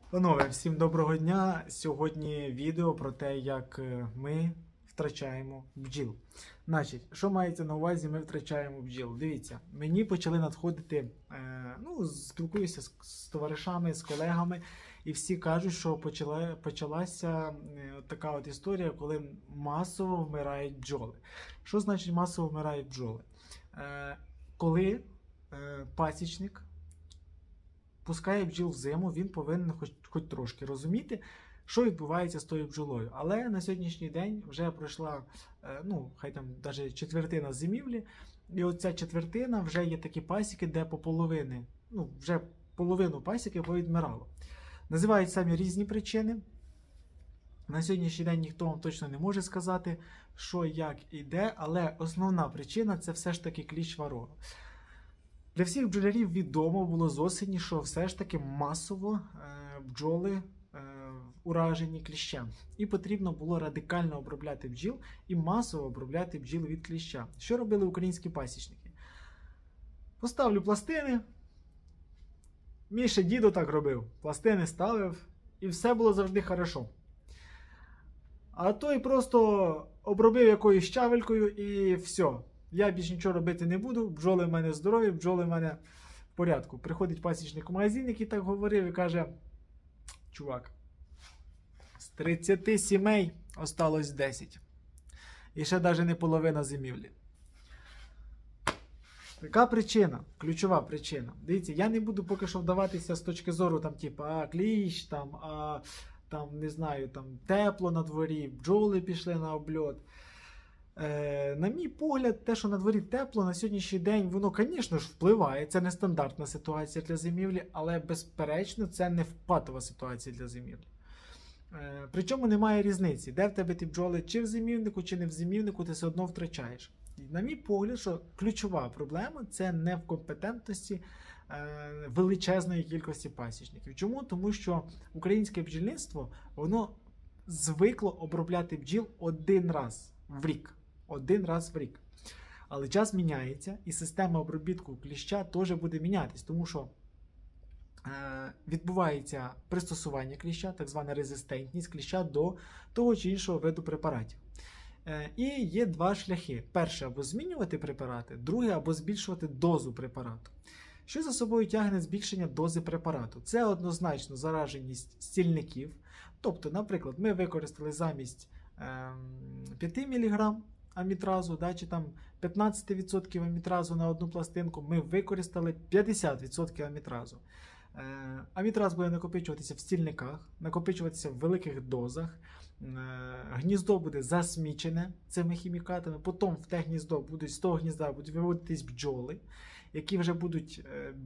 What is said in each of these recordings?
Панове, всім доброго дня! Сьогодні відео про те, як ми втрачаємо бджіл. Значить, що мається на увазі, ми втрачаємо бджіл? Дивіться, мені почали надходити, спілкуюся з товаришами, з колегами, і всі кажуть, що почалася така от історія, коли масово вмирають бджоли. Що значить масово вмирають бджоли? Коли пасічник пускає бджіл в зиму, він повинен хоч трошки розуміти, що відбувається з тою бджолою. Але на сьогоднішній день вже пройшла, хай там навіть четвертина зимівлі, і оця четвертина вже є такі пасіки, де вже половину пасіки повідмирало. Називають самі різні причини. На сьогоднішній день ніхто вам точно не може сказати, що, як і де, але основна причина – це все ж таки кліщ варроа. Для всіх бджолярів відомо було з осені, що все ж таки масово бджоли уражені кліщем. І потрібно було радикально обробляти бджіл і масово обробляти бджіл від кліща. Що робили українські пасічники? Поставлю пластини. Мій ще дідо так робив. Пластини ставив і все було завжди хорошо. А той просто обробив якоюсь щавелькою і все. Я більше нічого робити не буду, бджоли в мене здорові, бджоли в мене в порядку. Приходить пасічник у магазин, який так говорив, і каже: чувак, з 30 сімей осталось 10. І ще навіть не половина зимівлі. Така причина, ключова причина. Дивіться, я не буду поки що вдаватися з точки зору, кліщ, не знаю, тепло на дворі, бджоли пішли на обльот. На мій погляд, те, що на дворі тепло, на сьогоднішній день, воно, звісно ж, впливає. Це не стандартна ситуація для зимівлі, але, безперечно, це не патова ситуація для зимівлі. Причому немає різниці, де в тебе ті бджоли, чи в зимівнику, чи не в зимівнику, ти все одно втрачаєш. На мій погляд, що ключова проблема – це не в компетентності величезної кількості пасічників. Чому? Тому що українське бджільництво, воно звикло обробляти бджіл один раз в рік. Але час міняється, і система обробітку кліща теж буде мінятись, тому що відбувається пристосування кліща, так звана резистентність кліща до того чи іншого виду препаратів. І є два шляхи. Перший – або змінювати препарати, другий – або збільшувати дозу препарату. Що за собою тягне збільшення дози препарату? Це однозначно зараженість стільників. Тобто, наприклад, ми використали замість 5 мг амітразу, чи 15% амітразу на одну пластинку, ми використали 50% амітразу. Амітраз буде накопичуватися в стільниках, накопичуватися в великих дозах, гніздо буде засмічене цими хімікатами, потім в те гніздо з того гнізда будуть виводитись бджоли, які вже будуть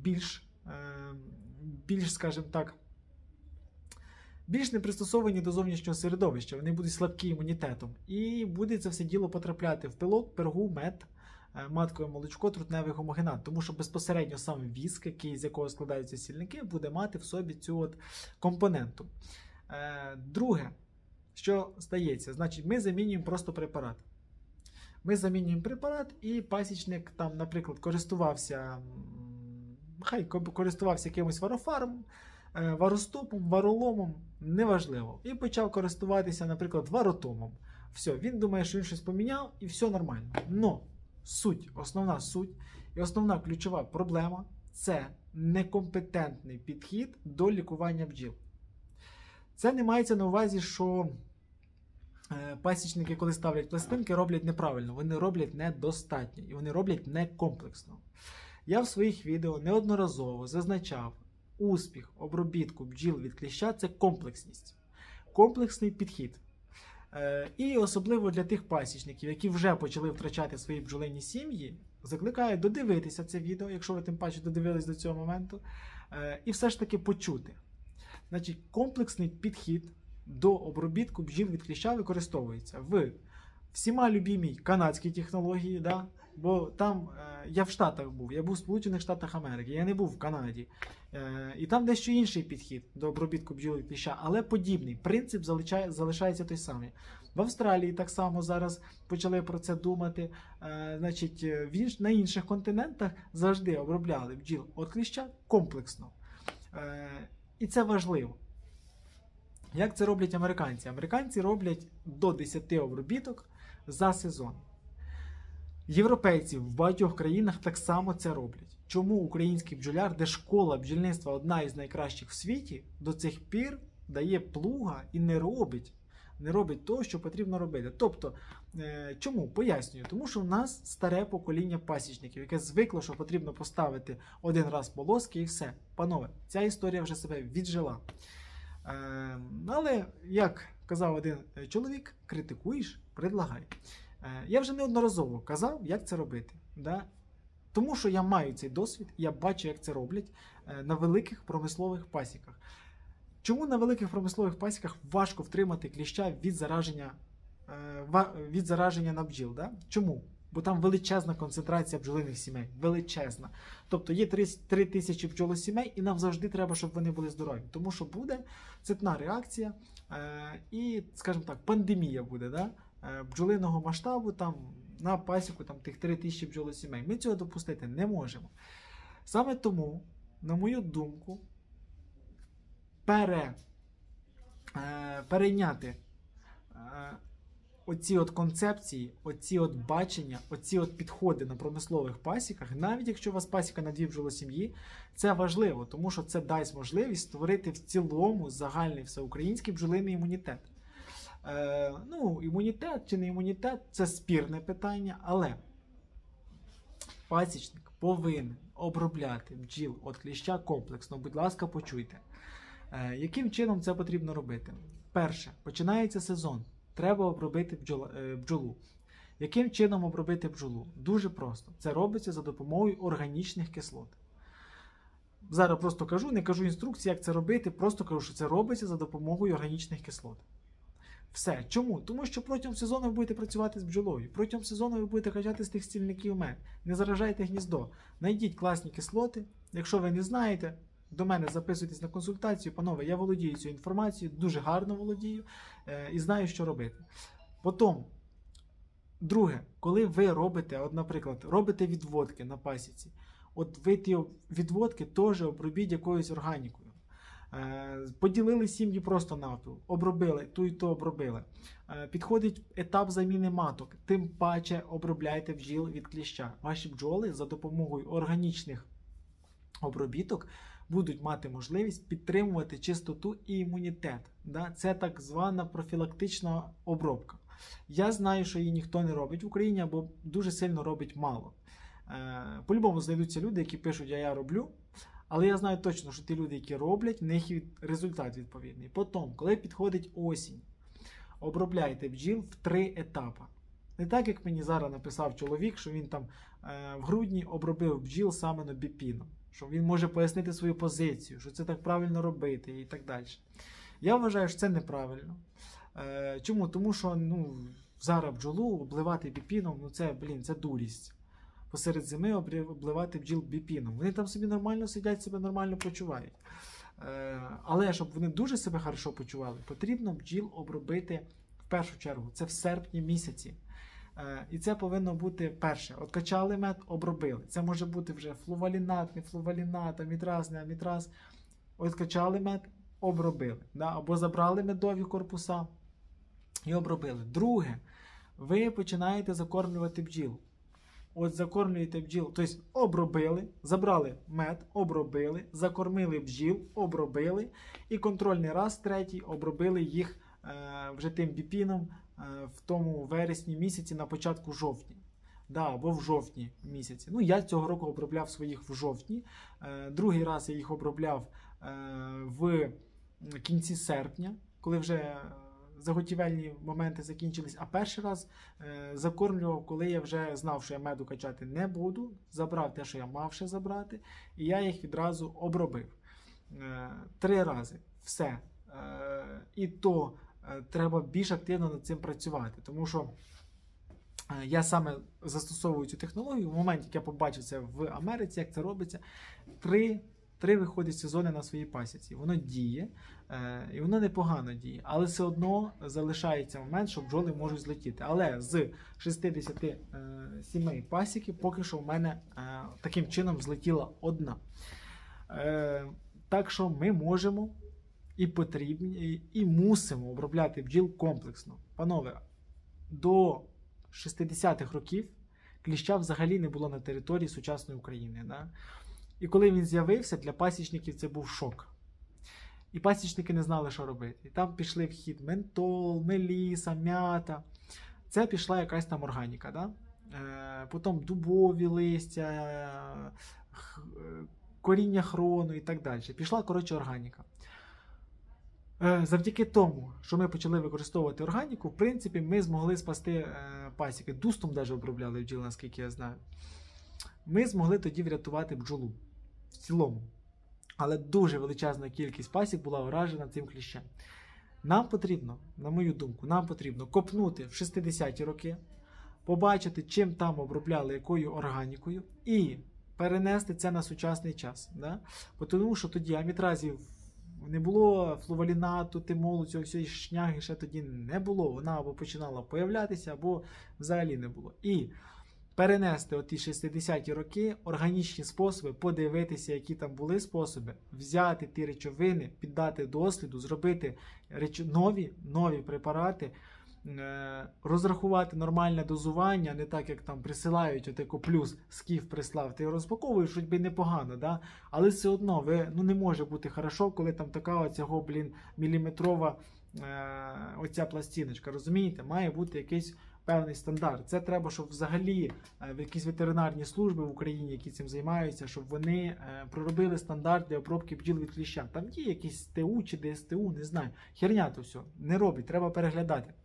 більш не пристосовані до зовнішнього середовища, вони будуть слабкі імунітетом. І буде це все діло потрапляти в пилок, пергу, мед, маткове молочко, трутневий гомогенат. Тому що безпосередньо сам віск, з якого складаються стільники, буде мати в собі цю компоненту. Друге, що стається? Значить, ми замінюємо просто препарат. Ми замінюємо препарат, і пасічник, наприклад, користувався якимось варофармом, варостопом, вароломом, неважливо. І почав користуватися, наприклад, варотомом. Все, він думає, що він щось поміняв, і все нормально. Но основна суть і основна ключова проблема – це некомпетентний підхід до лікування бджіл. Це не мається на увазі, що пасічники, коли ставлять пластинки, роблять неправильно. Вони роблять недостатньо і вони роблять некомплексно. Я в своїх відео неодноразово зазначав, успіх обробітку бджіл від кліща – це комплексність. Комплексний підхід. І особливо для тих пасічників, які вже почали втрачати свої бджолині сім'ї, закликаю додивитися це відео, якщо ви тим паче додивились до цього моменту, і все ж таки почути. Значить, комплексний підхід до обробітку бджіл від кліща використовується в всіма любімій канадській технології, бо там я в Штатах був, я був в Сполучених Штатах Америки, я не був в Канаді. І там дещо інший підхід до обробітку бджіл від кліща, але подібний. Принцип залишається той самий. В Австралії так само зараз почали про це думати. Значить, на інших континентах завжди обробляли бджіл від кліща комплексно. І це важливо. Як це роблять американці? Американці роблять до 10 обробіток за сезон. Європейці в багатьох країнах так само це роблять. Чому український бджоляр, де школа бджільництва одна із найкращих в світі, до цих пір дає плуга і не робить того, що потрібно робити? Тобто, чому? Пояснюю. Тому що в нас старе покоління пасічників, яке звикло, що потрібно поставити один раз полоски і все. Панове, ця історія вже себе віджила. Але, як казав один чоловік, критикуєш, предлагай. Я вже неодноразово казав, як це робити. Да? Тому що я маю цей досвід, я бачу, як це роблять на великих промислових пасіках. Чому на великих промислових пасіках важко втримати кліща від зараження на бджіл? Да? Чому? Бо там величезна концентрація бджолиних сімей. Величезна. Тобто є 3 тисячі бджолосімей, і нам завжди треба, щоб вони були здорові. Тому що буде цепна реакція і, скажімо так, пандемія буде, да? Бджолиного масштабу там, на пасіку там, тих 3 тисячі бджолосімей. Ми цього допустити не можемо. Саме тому, на мою думку, перейняти оці от концепції, оці от бачення, оці от підходи на промислових пасіках, навіть якщо у вас пасіка на 2 бджолосім'ї, це важливо, тому що це дасть можливість створити в цілому загальний всеукраїнський бджолиний імунітет. Імунітет чи не імунітет – це спірне питання, але пасічник повинен обробляти бджіл від кліща комплексно. Будь ласка, почуйте. Яким чином це потрібно робити? Перше, починається сезон. Треба обробити бджолу. Яким чином обробити бджолу? Дуже просто. Це робиться за допомогою органічних кислот. Зараз просто кажу, не кажу інструкції, як це робити, просто кажу, що це робиться за допомогою органічних кислот. Все. Чому? Тому що протягом сезону ви будете працювати з бджолою. Протягом сезону ви будете качати з тих стільників мед. Не заражайте гніздо. Найдіть класні кислоти. Якщо ви не знаєте, до мене записуйтесь на консультацію. Панове, я володію цією інформацією, дуже гарно володію і знаю, що робити. Потім, друге, коли ви робите, наприклад, робите відводки на пасіці, от ви ті відводки теж обробіть якоюсь органікою. Поділили сім'ї просто навпіл, обробили, ту і то обробили. Підходить етап заміни маток, тим паче обробляйте бджіл від кліща. Ваші бджоли за допомогою органічних обробіток будуть мати можливість підтримувати чистоту і імунітет. Це так звана профілактична обробка. Я знаю, що її ніхто не робить в Україні, або дуже сильно робить мало. По-любому знайдуться люди, які пишуть, а я роблю. Але я знаю точно, що ті люди, які роблять, в них результат відповідний. Потім, коли підходить осінь, обробляйте бджіл в 3 етапи. Не так, як мені зараз написав чоловік, що він там в грудні обробив бджіл саме біпіном. Що він може пояснити свою позицію, що це так правильно робити і так далі. Я вважаю, що це неправильно. Чому? Тому що зараз бджолу обливати біпіном, це дурість. Посеред зими обливати бджіл біпіном. Вони там собі нормально сидять, себе нормально почувають. Але щоб вони дуже себе хорошо почували, потрібно бджіл обробити в першу чергу. Це в серпні місяці. І це повинно бути перше. Откачали мед, обробили. Це може бути вже флувалінат, не флувалінат, амітраз, не амітраз. Откачали мед, обробили. Або забрали медові корпуса і обробили. Друге, ви починаєте закормлювати бджіл. От закормлюєте бджіл, тобто обробили, забрали мед, обробили, закормили бджіл, обробили. І контрольний раз, третій, обробили їх вже тим біпіном в тому вересні місяці на початку жовтня. Або в жовтні місяці. Я цього року обробляв своїх в жовтні. Другий раз я їх обробляв в кінці серпня, коли вже заготівельні моменти закінчились. А перший раз закормлював, коли я вже знав, що я меду качати не буду. Забрав те, що я мав ще забрати. І я їх відразу обробив. 3 рази. Все. І то треба більш активно над цим працювати, тому що я саме застосовую цю технологію. В моменті, як я побачив це в Америці, як це робиться, 3 виходить сезони на своїй пасіці. Воно діє, і воно непогано діє, але все одно залишається момент, що бджоли можуть злетіти. Але з 60 сімей пасіки поки що в мене таким чином злетіла 1. Так що ми можемо і потрібні, і мусимо обробляти бджіл комплексно. Панове, до 60-х років кліща взагалі не було на території сучасної України. Да? І коли він з'явився, для пасічників це був шок. І пасічники не знали, що робити. І там пішли в хід ментол, меліса, м'ята. Це пішла якась там органіка. Да? Потім дубові листя, коріння хрону і так далі. Пішла, коротше, органіка. Завдяки тому, що ми почали використовувати органіку, в принципі, ми змогли спасти пасіки. Дустом навіть обробляли бджіл, наскільки я знаю. Ми змогли тоді врятувати бджолу в цілому. Але дуже величезна кількість пасік була уражена цим кліщем. Нам потрібно, на мою думку, нам потрібно копнути в 60-ті роки, побачити, чим там обробляли, якою органікою, і перенести це на сучасний час. Да? Тому що тоді амітразів не було, флувалінату, тимолу, цього всієї шняги ще тоді не було. Вона або починала появлятися, або взагалі не було. І перенести оті 60-ті роки, органічні способи, подивитися, які там були способи, взяти ті речовини, піддати досліду, зробити нові препарати, розрахувати нормальне дозування, не так, як там присилають отако плюс, скіф прислав, ти розпаковуєш, хоч би непогано, да? Але все одно не може бути хорошо, коли там така оцього, міліметрова оця пластиночка, розумієте? Має бути якийсь певний стандарт. Це треба, щоб взагалі в якісь ветеринарні служби в Україні, які цим займаються, щоб вони проробили стандарт для обробки бджіл від кліща. Там є якісь ТУ чи ДСТУ, не знаю. Херня то все. Не робить, треба переглядати.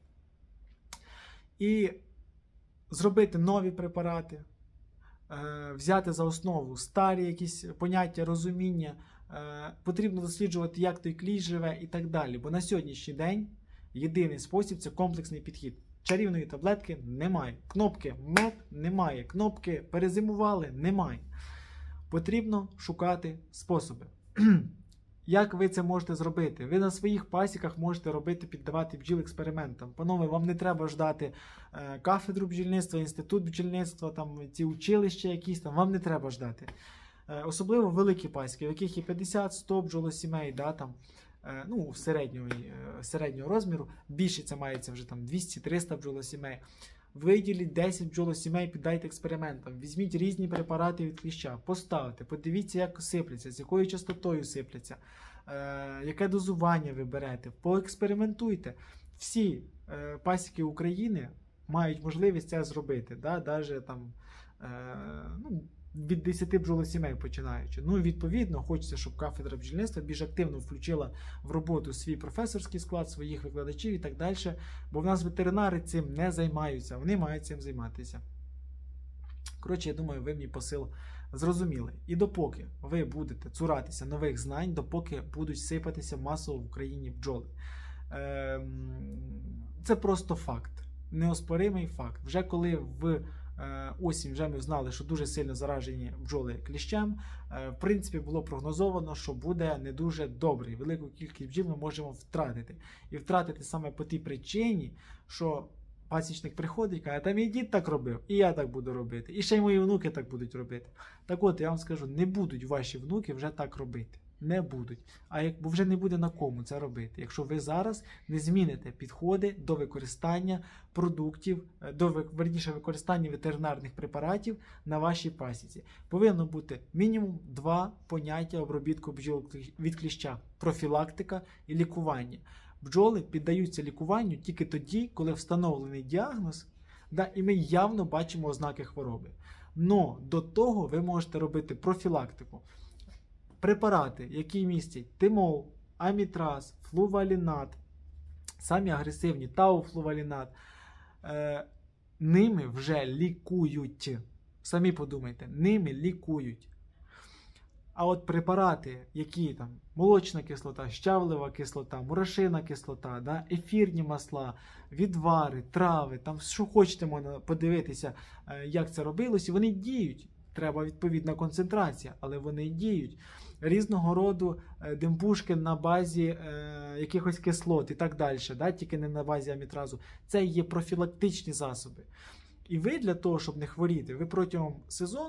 І зробити нові препарати, взяти за основу старі якісь поняття, розуміння, потрібно досліджувати, як той кліщ живе і так далі. Бо на сьогоднішній день єдиний спосіб – це комплексний підхід. Чарівної таблетки немає. Кнопки мед немає. Кнопки перезимували немає. Потрібно шукати способи. Як ви це можете зробити? Ви на своїх пасіках можете піддавати бджіл експериментам. Панове, вам не треба ждати кафедру бджільництва, інститут бджільництва, там ці училища якісь, там вам не треба ждати. Особливо великі пасіки, в яких є 50-100 бджолосімей, да, там, середнього розміру. Більше це мається вже там 200-300 бджолосімей. Виділіть 10 бджолосімей, піддайте експериментам. Візьміть різні препарати від кліща, поставте, подивіться, як сипляться, з якою частотою сипляться, яке дозування ви берете, поекспериментуйте. Всі пасіки України мають можливість це зробити, да? Даже там, від 10 бджолосімей починаючи. Відповідно, хочеться, щоб кафедра бджільництва більш активно включила в роботу свій професорський склад, своїх викладачів і так далі, бо в нас ветеринари цим не займаються, вони мають цим займатися. Коротше, я думаю, ви мій посил зрозуміли. І допоки ви будете цуратися нових знань, допоки будуть сипатися масово в Україні бджоли. Це просто факт, неоспоримий факт. Вже коли в осінь вже ми знали, що дуже сильно заражені бджоли кліщем, в принципі, було прогнозовано, що буде не дуже добре. Велику кількість бджіл ми можемо втратити. І втратити саме по тій причині, що пасічник приходить і каже, та мій дід так робив, і я так буду робити. І ще й мої внуки так будуть робити. Так от, я вам скажу, не будуть ваші внуки вже так робити. Не будуть. Бо вже не буде на кому це робити. Якщо ви зараз не зміните підходи до використання продуктів, використання ветеринарних препаратів на вашій пасіці. Повинно бути мінімум 2 поняття обробітку бджіл від кліща. Профілактика і лікування. Бджоли піддаються лікуванню тільки тоді, коли встановлений діагноз, і ми явно бачимо ознаки хвороби. Но до того ви можете робити профілактику. Препарати, які містять тимол, амітраз, флувалінат, самі агресивні тауфлувалінат, ними вже лікують. Самі подумайте, ними лікують. А от препарати, які там молочна кислота, щавлева кислота, мурашина кислота, да, ефірні масла, відвари, трави, там що хочете можна подивитися, як це робилось, і вони діють. Треба відповідна концентрація, але вони діють. Різного роду демпушки на базі якихось кислот і так далі, да? Тільки не на базі амітразу. Це є профілактичні засоби. І ви для того, щоб не хворіти, ви протягом сезону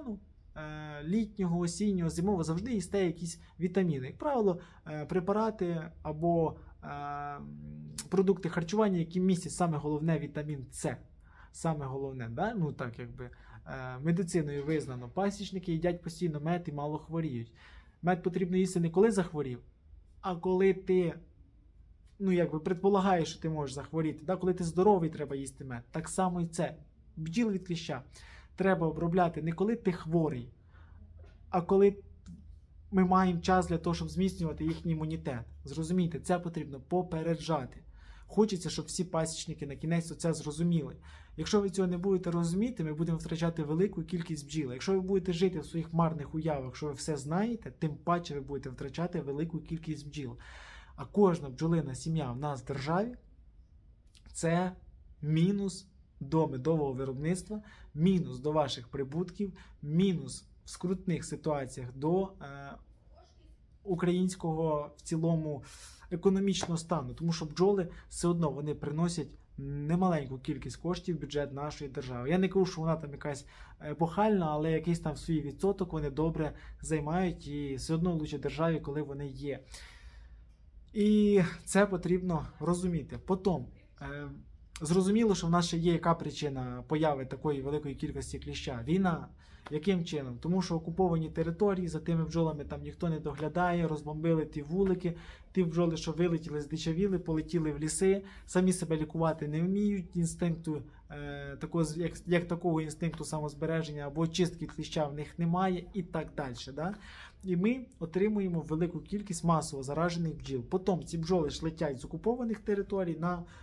літнього, осіннього, зимового завжди їсте якісь вітаміни. Як правило, препарати або продукти харчування, які містять саме головне вітамін С. Саме головне, да? Ну так якби медициною визнано. Пасічники їдять постійно мед і мало хворіють. Мед потрібно їсти не коли захворів, а коли ти, ну якби предполагаєш, що ти можеш захворіти. Да? Коли ти здоровий, треба їсти мед. Так само і це. Бджіл від кліща треба обробляти не коли ти хворий, а коли ми маємо час для того, щоб зміцнювати їхній імунітет. Зрозумійте, це потрібно попереджати. Хочеться, щоб всі пасічники на кінець це зрозуміли. Якщо ви цього не будете розуміти, ми будемо втрачати велику кількість бджіл. Якщо ви будете жити в своїх марних уявах, що ви все знаєте, тим паче ви будете втрачати велику кількість бджіл. А кожна бджолина сім'я в нас в державі – це мінус до медового виробництва, мінус до ваших прибутків, мінус в скрутних ситуаціях до українського в цілому економічного стану. Тому що бджоли все одно вони приносять немаленьку кількість коштів в бюджет нашої держави. Я не кажу, що вона там якась епохальна, але якийсь там свій відсоток вони добре займають і все одно лучше державі, коли вони є. І це потрібно розуміти. Потім, зрозуміло, що в нас ще є яка причина появи такої великої кількості кліща. Війна. Яким чином? Тому що окуповані території, за тими бджолами там ніхто не доглядає, розбомбили ті вулики, ті бджоли, що вилетіли, здичавіли, полетіли в ліси, самі себе лікувати не вміють, інстинкту, як такого інстинкту самозбереження або чистки кліща в них немає і так далі. Да? І ми отримуємо велику кількість масово заражених бджіл. Потім ці бджоли ж летять з окупованих територій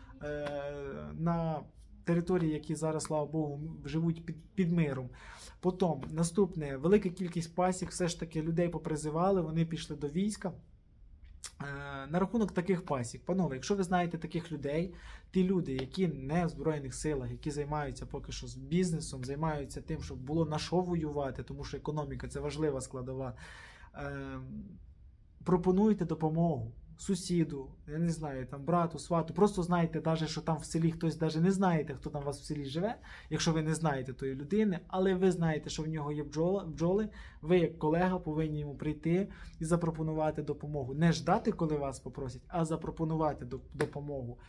на території, які зараз, слава Богу, живуть під миром. Потім, наступне, велика кількість пасік, все ж таки людей попризивали, вони пішли до війська. На рахунок таких пасік, панове, якщо ви знаєте таких людей, ті люди, які не в Збройних силах, які займаються поки що з бізнесом, займаються тим, щоб було на що воювати, тому що економіка – це важлива складова, пропонуйте допомогу сусіду, я не знаю, там брату, свату, просто знаєте, навіть, що там в селі хтось, навіть не знаєте, хто там у вас в селі живе, якщо ви не знаєте тої людини, але ви знаєте, що в нього є бджоли, ви як колега повинні йому прийти і запропонувати допомогу. Не ждати, коли вас попросять, а запропонувати допомогу.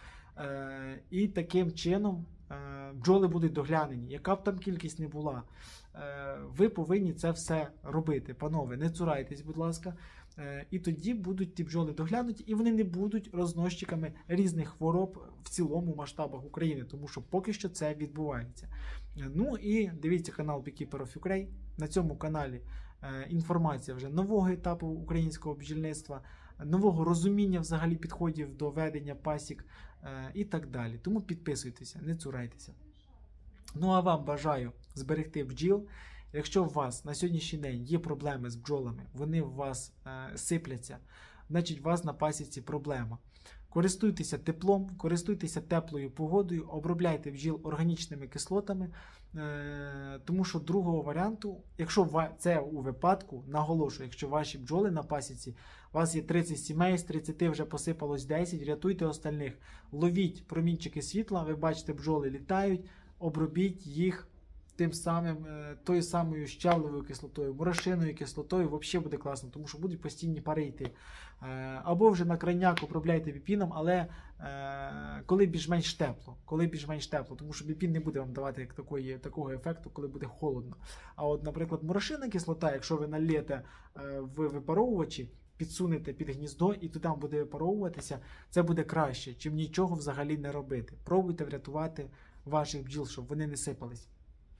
І таким чином бджоли будуть доглянені, яка б там кількість не була. Ви повинні це все робити, панове, не цурайтесь, будь ласка. І тоді будуть ті бджоли доглянуті, і вони не будуть розносчиками різних хвороб в цілому масштабах України, тому що поки що це відбувається. Ну і дивіться канал Beekeeper of Ukraine. На цьому каналі інформація вже нового етапу українського бджільництва, нового розуміння взагалі підходів до ведення пасік і так далі. Тому підписуйтеся, не цурайтеся. Ну а вам бажаю зберегти бджіл. Якщо у вас на сьогоднішній день є проблеми з бджолами, вони у вас сипляться, значить у вас на пасіці проблема. Користуйтеся теплом, користуйтеся теплою погодою, обробляйте бджіл органічними кислотами, тому що другого варіанту, якщо це у випадку, наголошую, якщо ваші бджоли на пасіці, у вас є 30 сімей, з 30 вже посипалось 10, рятуйте остальних, ловіть промінчики світла, ви бачите, бджоли літають, обробіть їх тим самим, тою самою щавлевою кислотою, мурашиною кислотою, взагалі буде класно, тому що будуть постійні пари йти. Або вже на крайняк обробляйте біпіном, але коли більш-менш тепло, тому що біпін не буде вам давати такого ефекту, коли буде холодно. А от, наприклад, мурашинна кислота, якщо ви налєте в випаровувачі, підсунете під гніздо і туди буде випаровуватися, це буде краще, чим нічого взагалі не робити. Пробуйте врятувати ваших бджіл, щоб вони не сипались.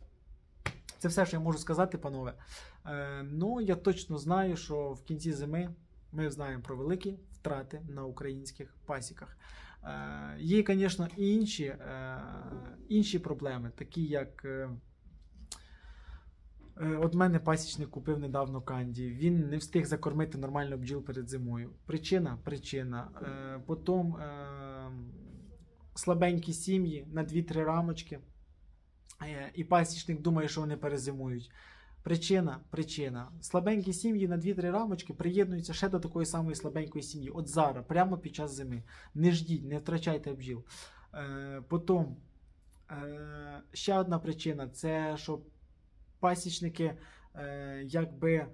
Це все, що я можу сказати, панове. Ну, я точно знаю, що в кінці зими ми знаємо про великі втрати на українських пасіках. Є, звісно, і інші проблеми, такі як... От мене пасічник купив недавно канді, він не встиг закормити нормально бджіл перед зимою. Причина. Потім слабенькі сім'ї на 2-3 рамочки. І пасічник думає, що вони перезимують. Причина. Слабенькі сім'ї на 2-3 рамочки приєднуються ще до такої самої слабенької сім'ї. От зараз, прямо під час зими. Не ждіть, не втрачайте бджіл. Потім, ще одна причина, це що пасічники якби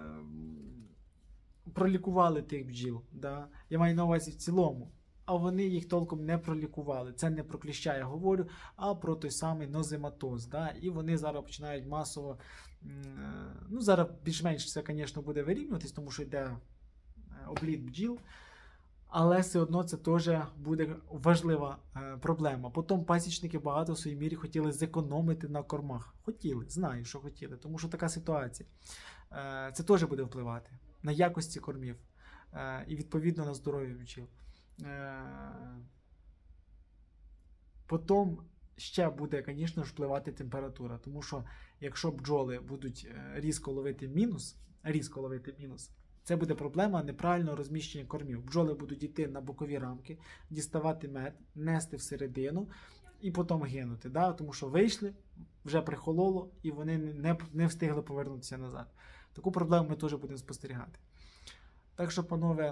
пролікували тих бджіл. Да? Я маю на увазі в цілому. А вони їх толком не пролікували. Це не про кліща я говорю, а про той самий нозематоз. Да? І вони зараз починають масово. Ну, зараз більш-менш це, звісно, буде вирівнюватись, тому що йде обліт бджіл. Але все одно це теж буде важлива проблема. Потім пасічники багато в своїй мірі хотіли зекономити на кормах. Хотіли, знаю, що хотіли, тому що така ситуація. Це теж буде впливати на якості кормів і відповідно на здоров'я бджіл. Потім ще буде, звісно ж, впливати температура, тому що якщо бджоли будуть різко ловити мінус, це буде проблема неправильного розміщення кормів. Бджоли будуть йти на бокові рамки, діставати мед, нести всередину і потім гинути. Да? Тому що вийшли, вже прихололо і вони не встигли повернутися назад. Таку проблему ми теж будемо спостерігати. Так що, панове,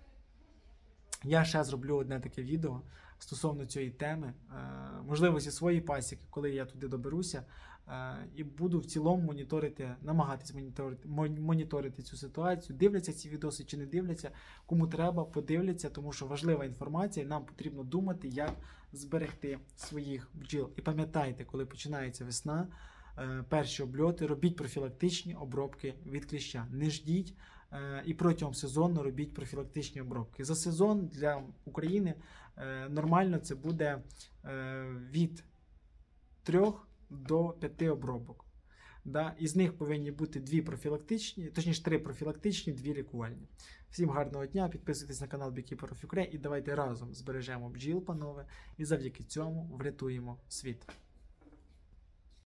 я ще зроблю одне таке відео стосовно цієї теми. Можливо, зі своєї пасіки, коли я туди доберуся, і буду в цілому намагатись моніторити цю ситуацію. Дивляться ці відоси чи не дивляться, кому треба, подивляться, тому що важлива інформація, і нам потрібно думати, як зберегти своїх бджіл. І пам'ятайте, коли починається весна, перші обльоти, робіть профілактичні обробки від кліща. Не ждіть і протягом сезону робіть профілактичні обробки. За сезон для України нормально це буде від 3 до 5 обробок. Да? Із них повинні бути 2 профілактичні, точніше 3 профілактичні, 2 лікувальні. Всім гарного дня, підписуйтесь на канал Beekeeper of Ukraine і давайте разом збережемо бджіл, панове, і завдяки цьому врятуємо світ.